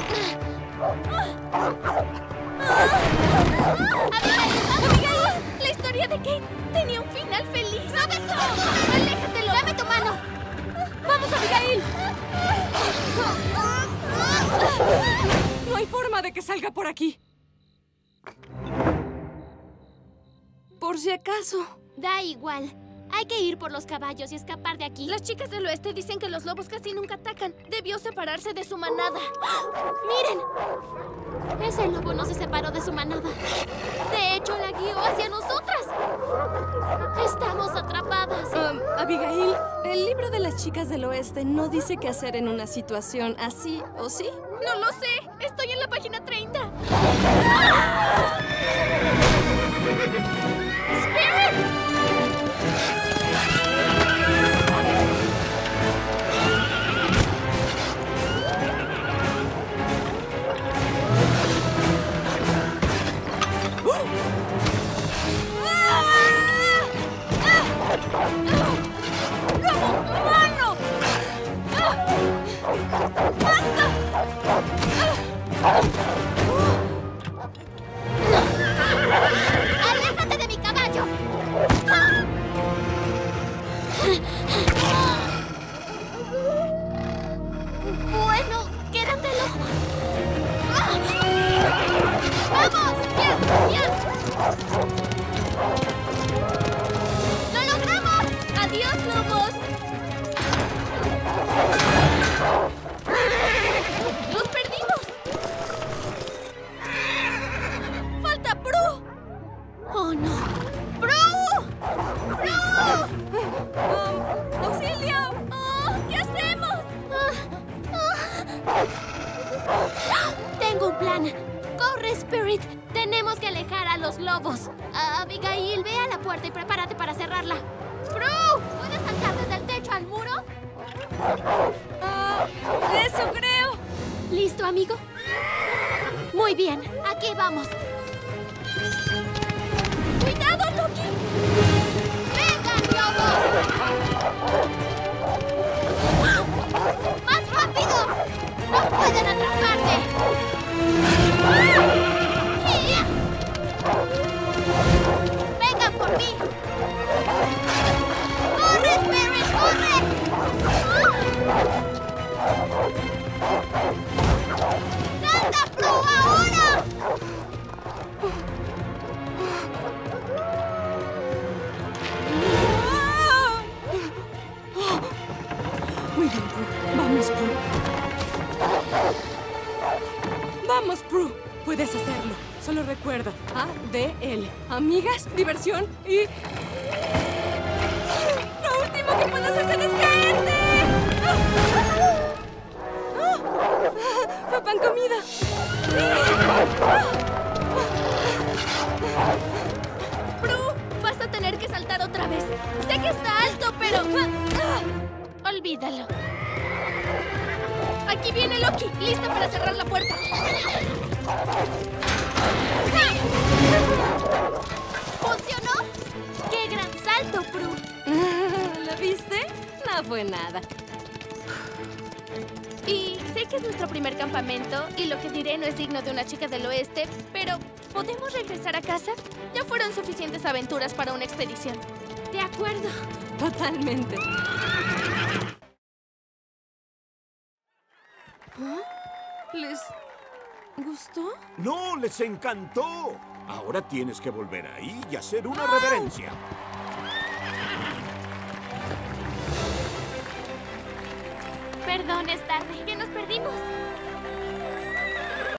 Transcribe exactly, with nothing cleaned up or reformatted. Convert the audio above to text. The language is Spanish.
¡Abigail! La historia de Kate tenía un final feliz. ¡No besó! ¡Aléjatelo! ¡Dame tu mano! ¡Vamos, Abigail! No hay forma de que salga por aquí. Por si acaso. Da igual. Hay que ir por los caballos y escapar de aquí. Las chicas del oeste dicen que los lobos casi nunca atacan. Debió separarse de su manada. ¡Miren! Ese lobo no se separó de su manada. De hecho, la guió hacia nosotras. Estamos atrapadas. Um, Abigail, el libro de las chicas del oeste no dice qué hacer en una situación así, ¿o sí? No lo sé. Estoy en la página treinta. ¡Spirit! ¡Mano! ¡Basta! ¡Aléjate de mi caballo! Bueno, quédatelo. ¡Vamos! ¡Bien! ¡Bien! ¡Lo logramos! ¡Adiós, lobos! ¡Los perdimos! ¡Falta Prue! ¡Oh, no! ¡Prue! ¡Prue! Um, ¡Auxilio! Oh, ¿qué hacemos? Tengo un plan. ¡Corre, Spirit! Tenemos que alejar a los lobos. Uh, Abigail, ve a la puerta y prepárate para cerrarla. ¡Prue! ¿Puedes saltar desde el techo al muro? Ah, eso creo. ¿Listo, amigo? Muy bien, aquí vamos. ¡Cuidado, Loki! ¡Vengan, lobos! ¡Más rápido! ¡No pueden atraparte! ¡Vengan por mí! ¡Corre, Spirit, corre! ¡Salta, Prue, ahora! Muy bien, Prue. Vamos, Prue. Vamos, Prue. Puedes hacerlo. Solo recuerda, A D L. Amigas, diversión y... ¡Lo último que puedes hacer es caerte! ¡Fue pan comida! Prue, vas a tener que saltar otra vez. Sé que está alto, pero... Olvídalo. Aquí viene Loki, lista para cerrar la puerta. ¿Funcionó? ¡Qué gran salto, Prue! ¿Lo viste? No fue nada. Y sé que es nuestro primer campamento y lo que diré no es digno de una chica del oeste, pero ¿podemos regresar a casa? Ya fueron suficientes aventuras para una expedición. De acuerdo. Totalmente. ¿Ah? ¿Les gustó? ¡No! ¡Les encantó! Ahora tienes que volver ahí y hacer una reverencia. Perdón, es tarde. ¿Que nos perdimos?